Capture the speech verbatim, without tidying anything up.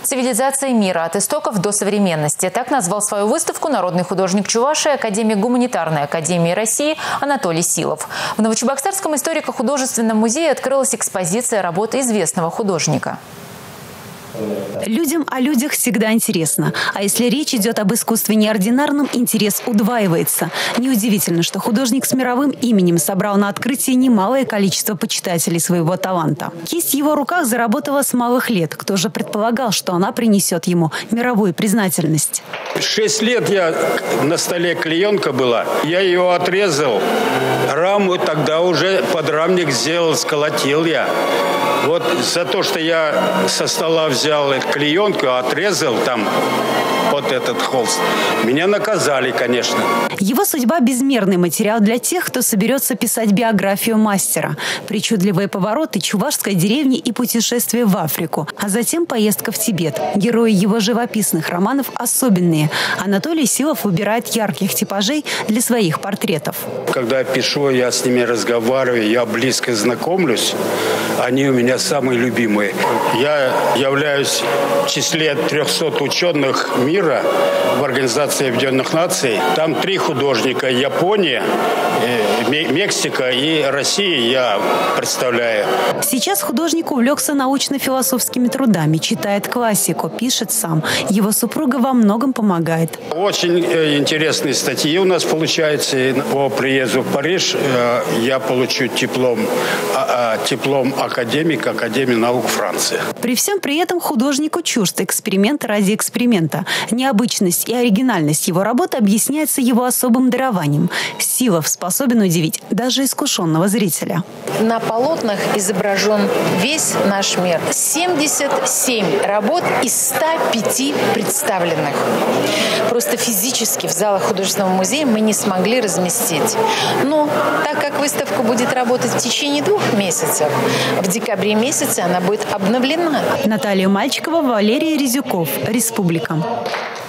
«Цивилизация мира. От истоков до современности». Так назвал свою выставку народный художник Чувашии, академик Гуманитарной академии России Анатолий Силов. В Новочебоксарском историко-художественном музее открылась экспозиция работ известного художника. Людям о людях всегда интересно. А если речь идет об искусстве неординарном, интерес удваивается. Неудивительно, что художник с мировым именем собрал на открытии немалое количество почитателей своего таланта. Кисть в его руках заработала с малых лет. Кто же предполагал, что она принесет ему мировую признательность? Шесть лет я на столе клеенка была. Я ее отрезал. Раму тогда уже подрамник сделал, сколотил я. Вот за то, что я со стола взял клеенку, отрезал там вот этот холст, меня наказали, конечно. Его судьба – безмерный материал для тех, кто соберется писать биографию мастера. Причудливые повороты чувашской деревни и путешествие в Африку, а затем поездка в Тибет. Герои его живописных романов особенные. Анатолий Силов выбирает ярких типажей для своих портретов. Когда я пишу, я с ними разговариваю, я близко знакомлюсь. Они у меня самые любимые. Я являюсь в числе трехсот ученых мира в Организации Объединенных Наций. Там три художника: Япония, Мексика и Россия я представляю. Сейчас художник увлекся научно-философскими трудами, читает классику, пишет сам. Его супруга во многом помогает. Очень интересные статьи у нас получаются. По приезду в Париж я получу диплом, диплом академика Академии наук Франции. При всем при этом художнику чужд эксперимент ради эксперимента. Необычность и оригинальность его работы объясняется его особым дарованием. Силов способен удивить даже искушенного зрителя. На полотнах изображен весь наш мир. семьдесят семь работ из ста пяти представленных. Просто физически в залах художественного музея мы не смогли разместить. Но так как выставка будет работать в течение двух месяцев, в декабре месяце она будет обновлена. Наталья Мальчикова, Валерий Резюков. Республика.